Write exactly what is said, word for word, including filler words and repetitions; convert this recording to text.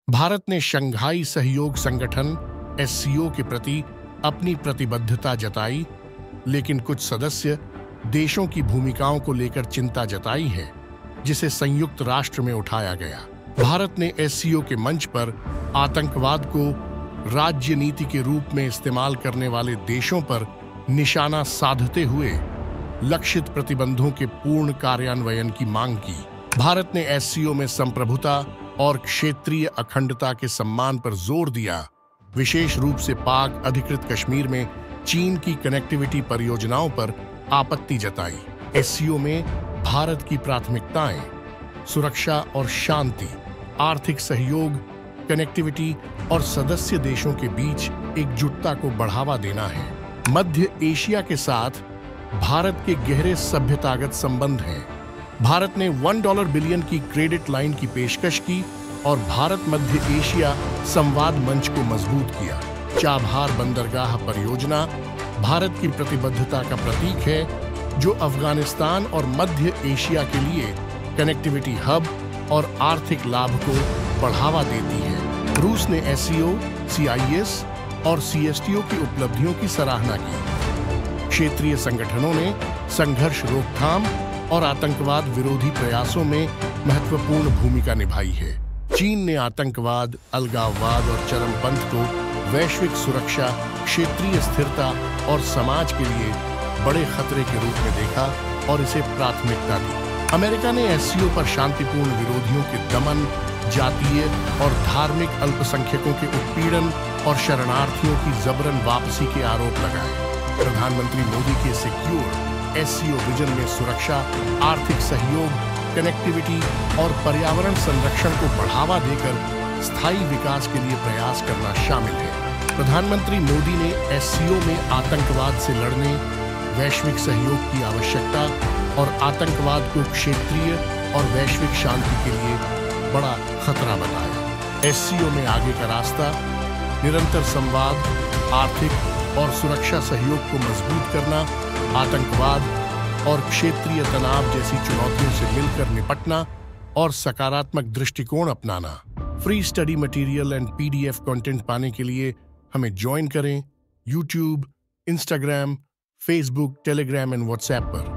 भारत ने शंघाई सहयोग संगठन एस सी ओ के प्रति अपनी प्रतिबद्धता जताई, लेकिन कुछ सदस्य देशों की भूमिकाओं को लेकर चिंता जताई है, जिसे संयुक्त राष्ट्र में उठाया गया। भारत ने एस सी ओ के मंच पर आतंकवाद को राज्य नीति के रूप में इस्तेमाल करने वाले देशों पर निशाना साधते हुए लक्षित प्रतिबंधों के पूर्ण कार्यान्वयन की मांग की। भारत ने एस सी ओ में संप्रभुता और क्षेत्रीय अखंडता के सम्मान पर जोर दिया, विशेष रूप से पाक अधिकृत कश्मीर में चीन की कनेक्टिविटी परियोजनाओं पर आपत्ति जताई। एस सी ओ में भारत की प्राथमिकताएं सुरक्षा और शांति, आर्थिक सहयोग, कनेक्टिविटी और सदस्य देशों के बीच एकजुटता को बढ़ावा देना है। मध्य एशिया के साथ भारत के गहरे सभ्यतागत संबंध हैं। भारत ने वन डॉलर बिलियन की क्रेडिट लाइन की पेशकश की और भारत मध्य एशिया संवाद मंच को मजबूत किया। चाबहार बंदरगाह परियोजना भारत की प्रतिबद्धता का प्रतीक है, जो अफगानिस्तान और मध्य एशिया के लिए कनेक्टिविटी हब और आर्थिक लाभ को बढ़ावा देती है। रूस ने S C O, C I S और सी एस टी ओ की उपलब्धियों की सराहना की। क्षेत्रीय संगठनों ने संघर्ष रोकथाम और आतंकवाद विरोधी प्रयासों में महत्वपूर्ण भूमिका निभाई है। चीन ने आतंकवाद, अलगाववाद और चरमपंथ को वैश्विक सुरक्षा, क्षेत्रीय स्थिरता और समाज के लिए बड़े खतरे के रूप में देखा और इसे प्राथमिकता दी। अमेरिका ने एस सी ओ पर शांतिपूर्ण विरोधियों के दमन, जातीय और धार्मिक अल्पसंख्यकों के उत्पीड़न और शरणार्थियों की जबरन वापसी के आरोप लगाए। प्रधानमंत्री मोदी के secure S C O vision में सुरक्षा, आर्थिक सहयोग, कनेक्टिविटी और पर्यावरण संरक्षण को बढ़ावा देकर स्थायी विकास के लिए प्रयास करना शामिल है। प्रधानमंत्री मोदी ने एस सी ओ में आतंकवाद से लड़ने, वैश्विक सहयोग की आवश्यकता और आतंकवाद को क्षेत्रीय और वैश्विक शांति के लिए बड़ा खतरा बताया। एस सी ओ में आगे का रास्ता निरंतर संवाद, आर्थिक और सुरक्षा सहयोग को मजबूत करना, आतंकवाद और क्षेत्रीय तनाव जैसी चुनौतियों से मिलकर निपटना और सकारात्मक दृष्टिकोण अपनाना। Free study material and P D F content पाने के लिए हमें ज्वाइन करें YouTube, Instagram, Facebook, Telegram and WhatsApp पर।